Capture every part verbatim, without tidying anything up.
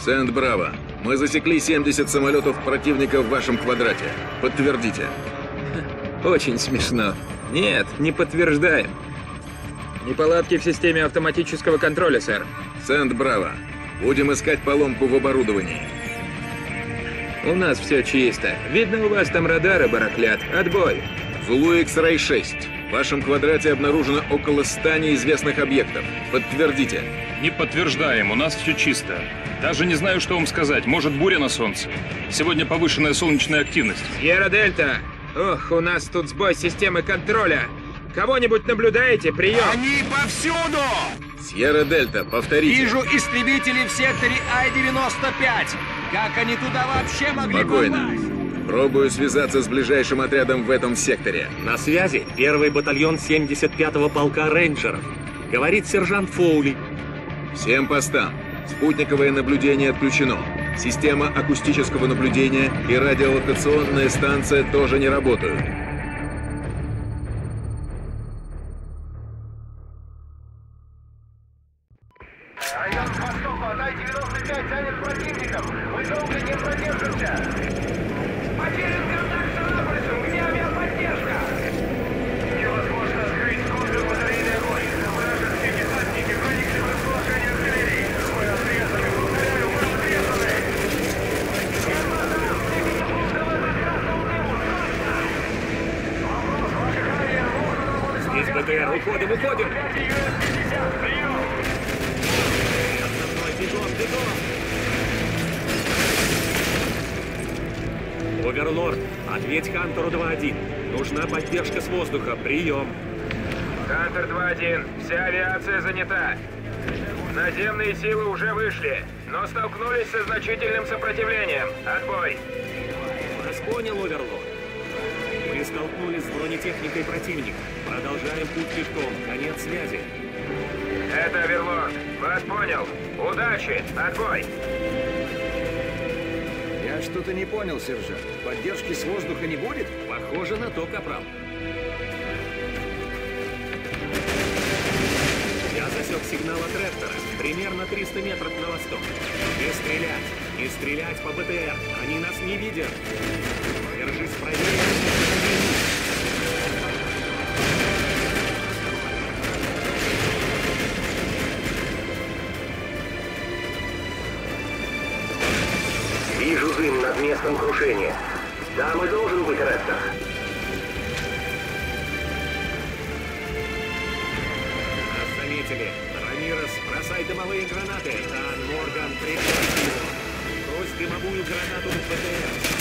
Сент-Браво. Мы засекли семьдесят самолетов противника в вашем квадрате. Подтвердите. Очень смешно. Нет, не подтверждаем. Неполадки в системе автоматического контроля, сэр. Сент-Браво. Будем искать поломку в оборудовании. У нас все чисто. Видно, у вас там радары барахлят. Отбой. Зулу X-Ray шесть. В вашем квадрате обнаружено около ста неизвестных объектов. Подтвердите. Не подтверждаем, у нас все чисто. Даже не знаю, что вам сказать. Может, буря на солнце? Сегодня повышенная солнечная активность. Сьерра-Дельта! Ох, у нас тут сбой системы контроля. Кого-нибудь наблюдаете? Прием! Они повсюду! Сьерра-Дельта, повторите. Вижу истребители в секторе Ай девяносто пять. Как они туда вообще могли Спокойно. попасть? Пробую связаться с ближайшим отрядом в этом секторе. На связи первый батальон семьдесят пятого полка рейнджеров. Говорит сержант Фоули. Всем постам. Спутниковое наблюдение отключено. Система акустического наблюдения и радиолокационная станция тоже не работают. Район к востоку от Ай девяносто пять занят противником. Мы долго не продержимся. Потерян контакт с Анаполисом. Где авиаподдержка? Невозможно открыть контрбатарейный огонь. Вражеские десантники проникли в расположение артиллерии. Мы отрезаны. Повторяю, мы отрезаны. Здесь БТР. Уходим, уходим. Прием. Бегом, бегом. Оверлорд, ответь Хантеру два один. Нужна поддержка с воздуха. Прием. Хантер два один. Вся авиация занята. Наземные силы уже вышли, но столкнулись со значительным сопротивлением. Отбой. Вас понял, Оверлорд. Мы столкнулись с бронетехникой противника. Продолжаем путь пешком. Конец связи. Это Оверлорд. Вас понял. Удачи. Отбой. Я что-то не понял, сержант. Поддержки с воздуха не будет? Похоже на то, капрал. Я засек сигнал от Рептора. Примерно триста метров на восток. Не стрелять. Не стрелять по БТР. Они нас не видят. Держись правее. Вижу дым над местом крушения. Там и должен быть Рептор. Нас заметили. Рамирес, бросай дымовые гранаты. Дан Морган, прикройте его. Брось дымовую гранату в БТР.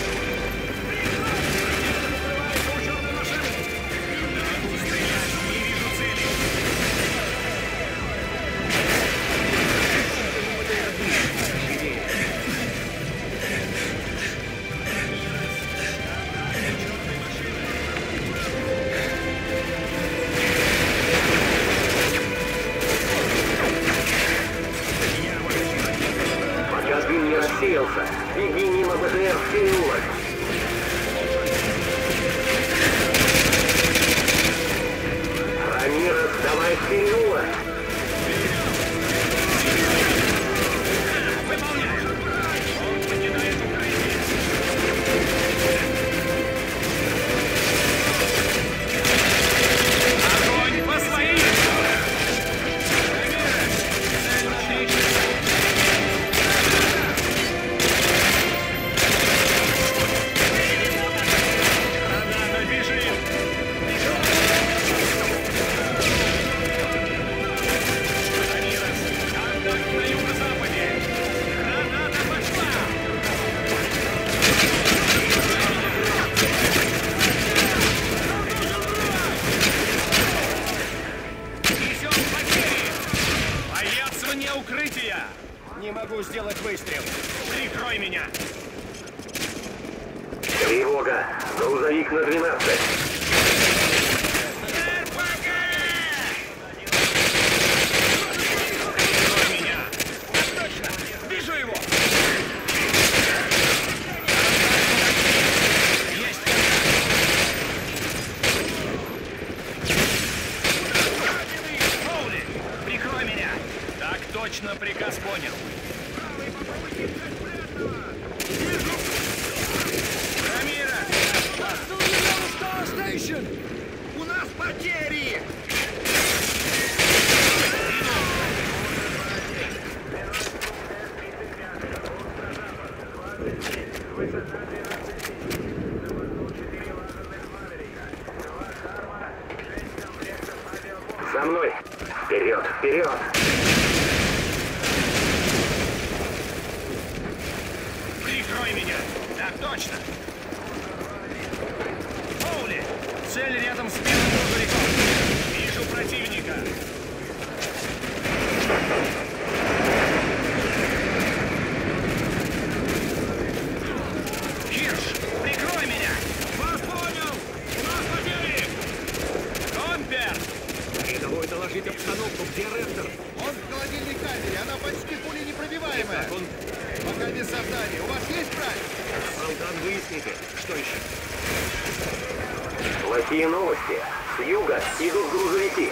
Беги мимо БТР в переулок. Рамирес, давай в переулок. Не могу сделать выстрел. Прикрой меня. Тревога. Грузовик на двенадцать. Прикрой меня. Точно. Вижу его. Есть. Роули, прикрой меня. Так точно, приказ понял. У нас потери! За мной! Вперед, вперед! Прикрой меня! Так точно! Оули! Цель рядом с первым грузовиком! Вижу противника! Хирш! Прикрой меня! Вас понял! У нас потери! Компер! Рядовой, доложить обстановку. Где Ректор? Он в холодильной камере, она почти пуленепробиваемая. Как он? Пока без сознания. У вас есть брать? Солдат, выясните. Что еще? Плохие новости. С юга идут грузовики.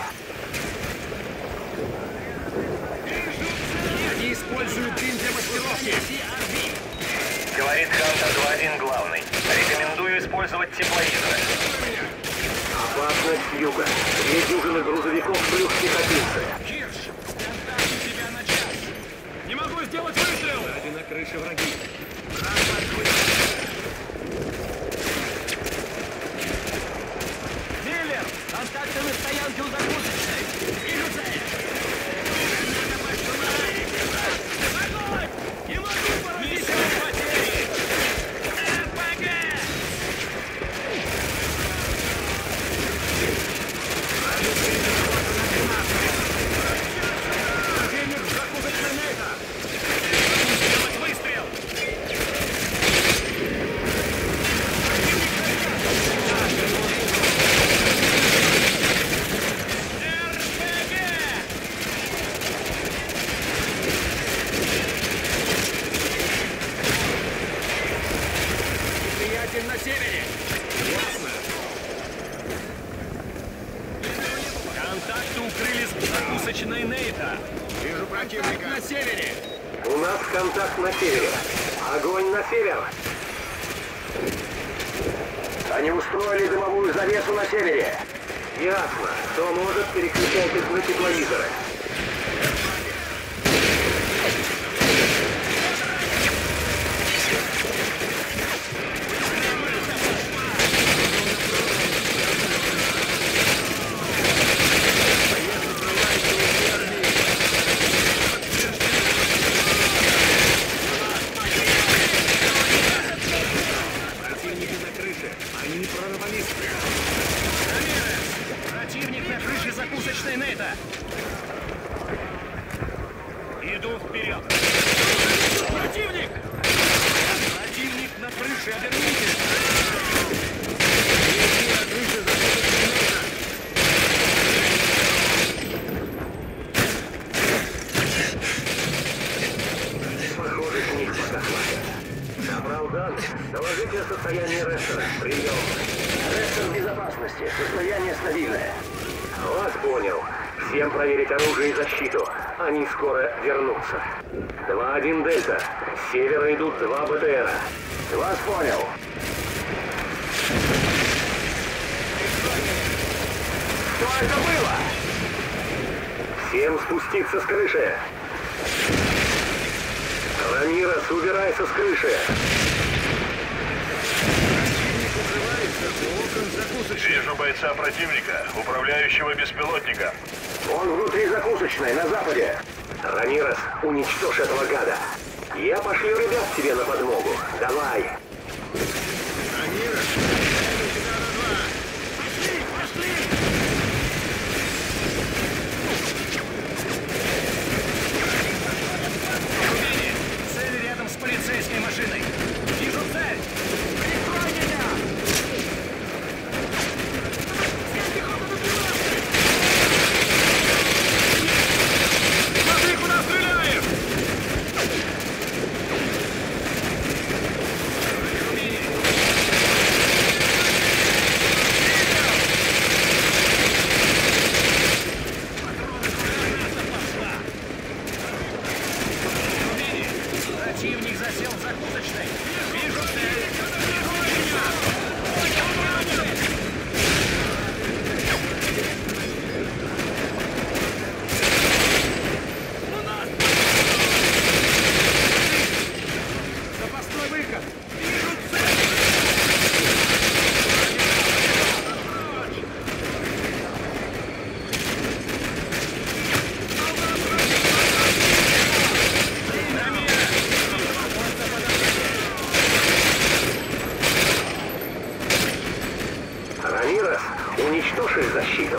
Они используют дым для маскировки! Говорит Хантер два один главный. Рекомендую использовать тепловизоры. Опасность с юга. Две дюжины грузовиков плюс пехотинцы. Хирш! Контакт у тебя на час! Не могу сделать выстрел! Сзади на крыше враги. Миллер! Контакты на стоянке у закусочной! Вижу цель! Огонь! Не могу поразить! Несем потери! РПГ! Противник в закусочной Нейта! Сделать выстрел! Неприятель на севере! Контакты укрылись в закусочной Нейта! Вижу противника! На севере! У нас контакт на севере. Огонь на север. Они устроили дымовую завесу на севере. Ясно. Кто может, переключайтесь на тепловизоры. Противники на крыше. Они прорвались. Противник на крыше закусочной Нейта! Иду вперед! Противник! Противник на крыше, обернитесь! На крыше закусочной Нейта! Похоже, с них пока хватит. Собрал данные. Доложите о состоянии Рестера. Прием. Рестер в безопасности. Состояние стабильное. Вас понял. Всем проверить оружие и защиту. Они скоро вернутся. два один Дельта. С севера идут два БТРа. Вас понял. Что это было? Всем спуститься с крыши. Рамирес, убирайся с крыши. Вижу бойца противника, управляющего беспилотником. Он внутри закусочной, на западе. Рамирес, уничтожь этого гада. Я пошлю ребят тебе на подмогу. Давай. Рамирес, тебя на два! Пошли, пошли! Цель рядом с полицейской машиной. Вижу цель! Прикрой меня! Смотри, куда стреляем! уничтожишь защиту.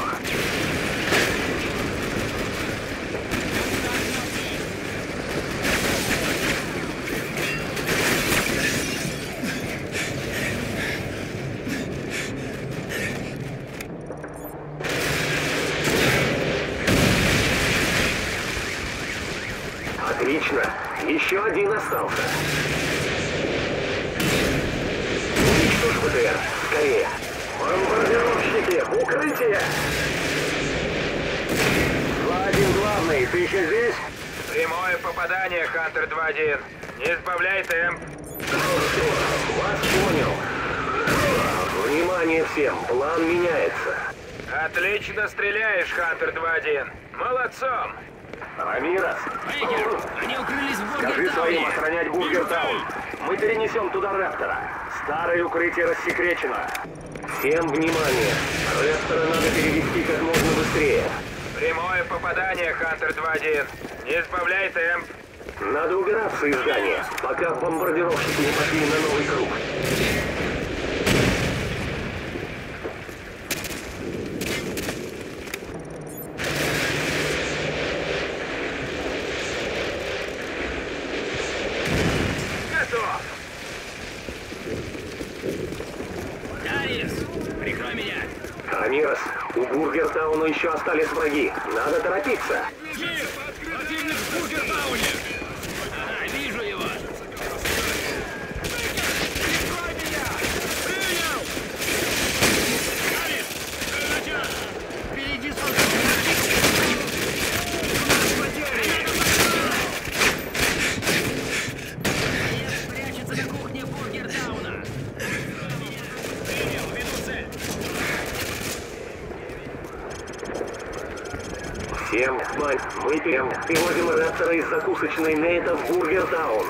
Отлично. Еще один остался. Уничтожь БТР. Скорее. Бомбардировщики, в укрытие! два один главный, ты еще здесь? Прямое попадание, Хантер два один. Не сбавляй темп. Вас понял. Внимание всем, план меняется. Отлично стреляешь, Хантер два один. Молодцом. Рамирес, Бейкер, они укрылись в скажи своим Бургертауне. охранять Бургертаун. Мы перенесем туда Рэптора. Старое укрытие рассекречено. Всем внимание. Рэптора надо перевести как можно быстрее. Прямое попадание, Хантер два один. Не сбавляй темп. Надо убираться из здания, пока бомбардировщики не пошли на новый круг. Готов. Дарис, прикрой меня. Рамирес, у Бургертауна еще остались враги. Надо торопиться. Противник в Бургертауне. Ага, вижу его. Прикрой меня. Принял. Дарис, начал. Впереди солдат. У нас потери. Боец прячется на кухне Бургертауна. Принял, веду цель. Всем, мать, мы пьем. Переводим Рэптора из закусочной Нейта в Бургертаун.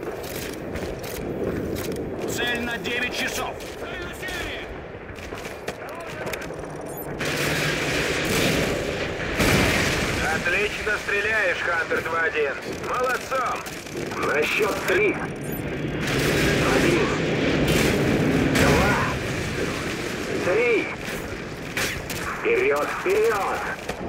Цель на девять часов. Отлично стреляешь, Хантер два один. Молодцом. На счет три. Один. Два. Три. Вперед, вперед!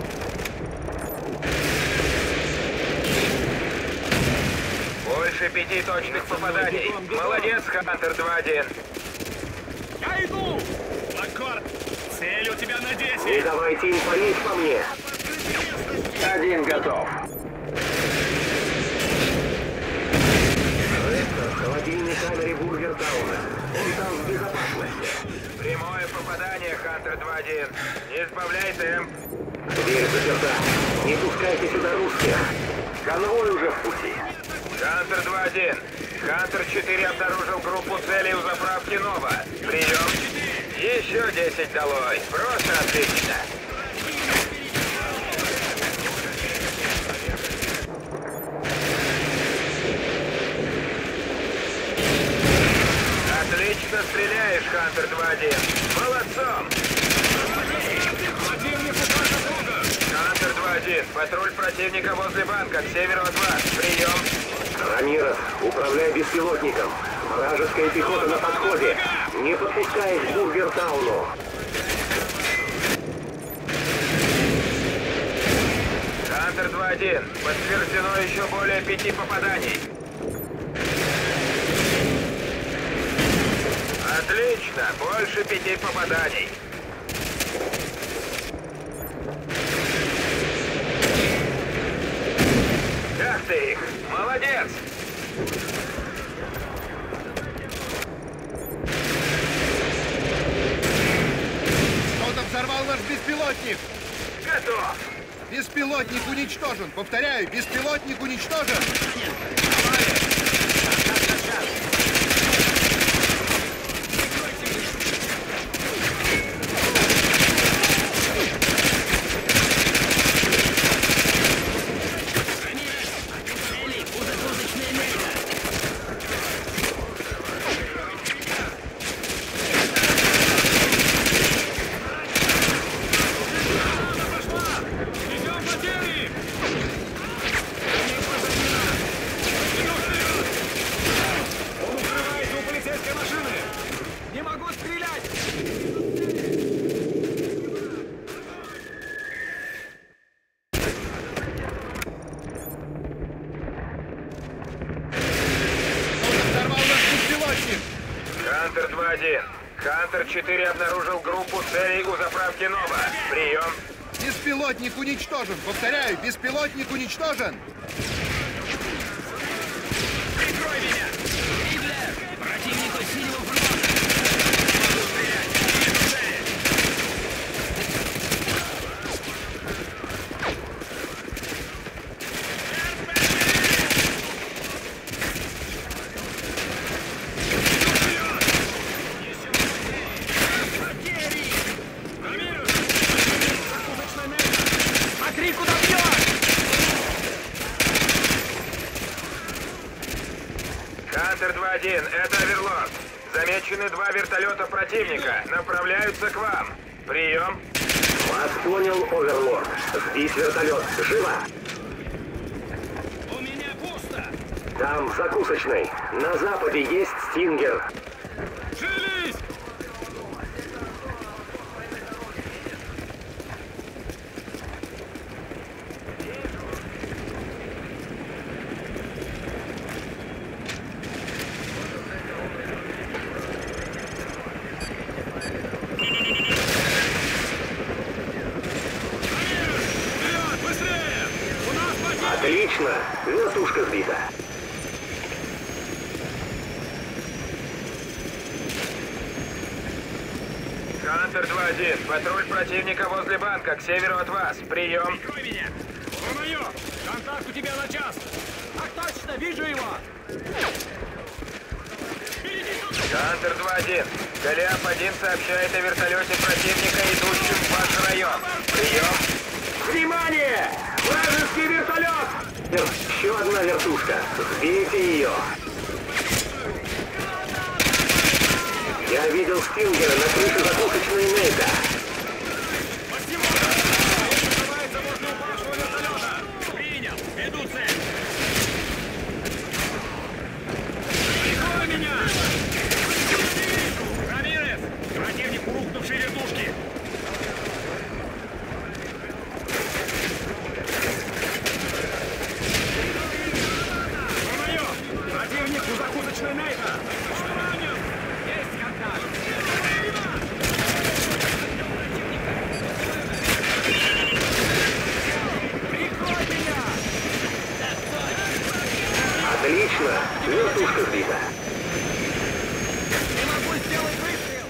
Больше пяти точных попаданий. Молодец, Хантер два один. Я иду! Аккорд! Цель у тебя на Не десять! давайте им палить по мне. Один готов. Рэптор в холодильной камере Бургертауна. Он там в безопасности. Прямое попадание, Хантер два один. Не сбавляй темп. Дверь заперта. Не пускайте сюда русских. Конвой уже в пути. Хантер два один. Хантер четыре обнаружил группу целей у заправки Нова. Прием. Еще десять долой. Просто отлично. Отлично стреляешь, Хантер два один. Молодцом. Хантер два один. Патруль противника возле банка, к северу от вас. Прием. Рамирес, управляй беспилотником. Вражеская пехота на подходе. Не подпускай к Бургертауну. Хантер два один. Подтверждено еще более пяти попаданий. Отлично. Больше пяти попаданий. Как ты их? Молодец! Кто-то взорвал наш беспилотник! Готов! Беспилотник уничтожен! Повторяю, беспилотник уничтожен! Хантер четыре обнаружил группу целей у заправки Нова. Прием. Беспилотник уничтожен. Повторяю, беспилотник уничтожен. Прикрой меня! Гитлер! Противнику синего фронта! Могу стрелять! Вижу цели! Смотри, куда бьешь! Хантер два один, это Оверлорд. Замечены два вертолета противника. Направляются к вам. Прием. Вас понял, Оверлорд. Сбить вертолет. Живо! У меня пусто! Там, в закусочной. На западе есть Стингер. Шевелись! Вперед! Быстрее! У нас потери! Отлично. Вертушка сбита. Хантер два один. Патруль противника возле банка, к северу от вас. Прием. Прикрой меня! Ромео! Контакт у тебя на час! Так точно, вижу его! Хантер два один. Голиаф один сообщает о вертолете противника, идущем в ваш район. Прием. Внимание! Вражеский вертолет! Еще одна вертушка. Сбейте ее. Я видел Стингера на крыше закусочной Нейта. Открывается возле упавшего вертолета! Принял! Иду цель! Прикрой меня! Рамирес! Противник у рухнувшей вертушки! Ромео! Противник у закусочной Нейта! Что ранен? Есть контакт! Прикрой меня! Отлично. Вертушка сбита. Не могу сделать выстрел!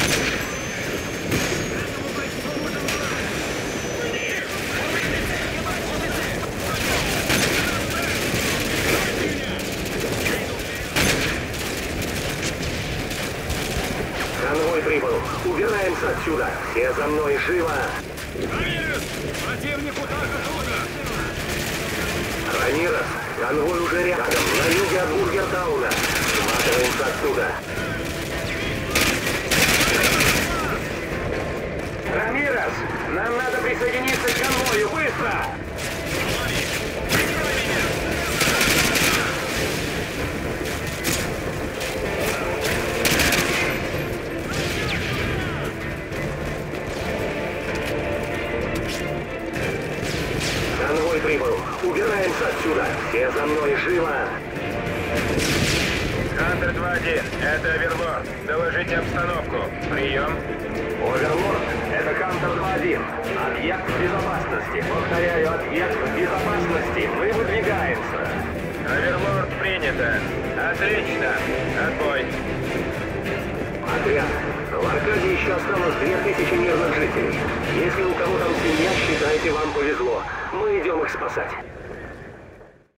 Конвой прибыл. Убираемся отсюда. Все за мной, живо. Рамирес! Противнику так трудно! Рамирес, конвой уже рядом, на юге от Бургертауна. Сматываемся отсюда. Рамирес, нам надо присоединиться к конвою, быстро! Конвой прибыл. Убираемся отсюда. Все за мной, живо! Хантер два один, это Оверлорд. Доложите обстановку. Прием. Оверлорд, это Хантер два один. Объект безопасности. Повторяю, объект безопасности. Мы выдвигаемся. Оверлорд принято. Отлично. Отбой. Отряд. В Аркадии еще осталось две тысячи мирных жителей. Если у кого там семья, считайте, вам повезло. Мы идем их спасать.